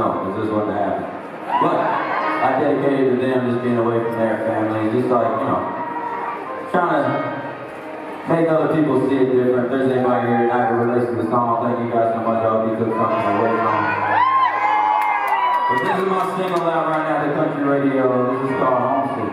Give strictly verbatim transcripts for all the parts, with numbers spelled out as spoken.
know, because this wouldn't happen. But I dedicated to them just being away from their family, just like, you know, trying to make other people see it different. If there's anybody here tonight who relates to the song, thank you guys so much. I hope you took something away from it. But this is my single out right now to country radio. This is called Homesick.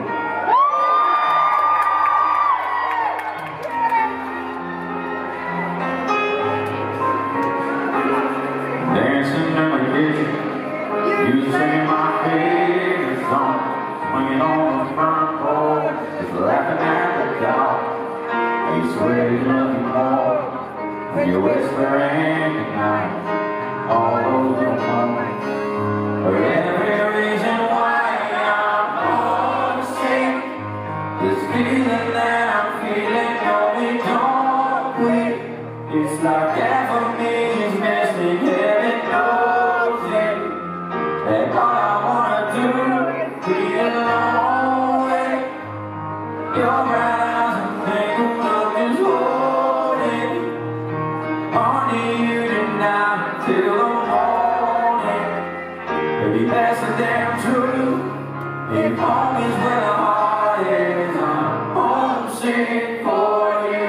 Dancing in the kitchen, you singing my favorite song, swinging on the front porch, just laughing at the dog. You swear you love me more when you whisper in the night, all those little moments are every reason why I'm homesick. This feeling that I'm feeling, no, it don't quit. It's like half of me is missing, heaven knows it. And all I wanna do is be alone with your bright eyes and think of love is holding on to you tonight till the morning. Baby, that's the damn truth. If home is where the heart is, I'm homesick for you.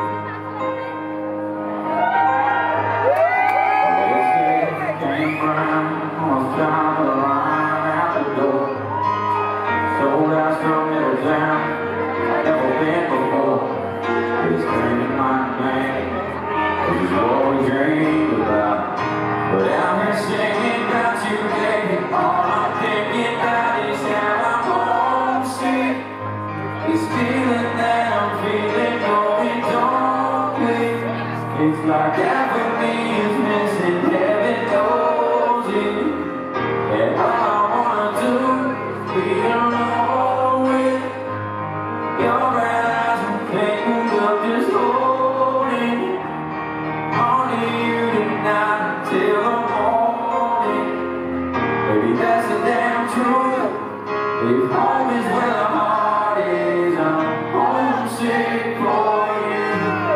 Down the line out the door, sold out some little town I've never been before. This thing in my name, this is what we dreamed about. But out here singing about you, baby, all I'm thinking about is how I'm homesick. This feeling that I'm feeling, no, it don't quit. It's like half of me is missing, heaven knows it. And all I wanna do is be alone with your bright eyes and think of just holding on to you tonight until the morning. Baby, that's the damn truth. If home is where the heart is, I'm homesick for you.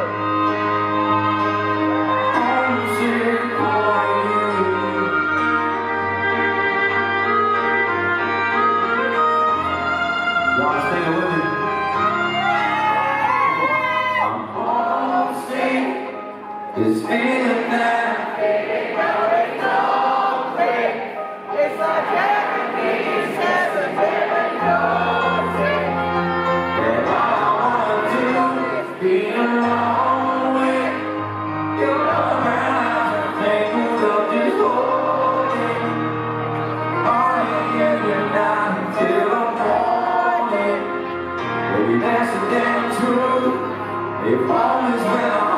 Homesick for you. Y'all sing it with me. I'm homesick. This feeling that I'm feeling, no, it don't quit. It's like having me says a heaven knows it. And all I wanna do is be alone with your brown eyes and think of just holding on to you tonight until the morning. Baby, that's the damn truth. If home is where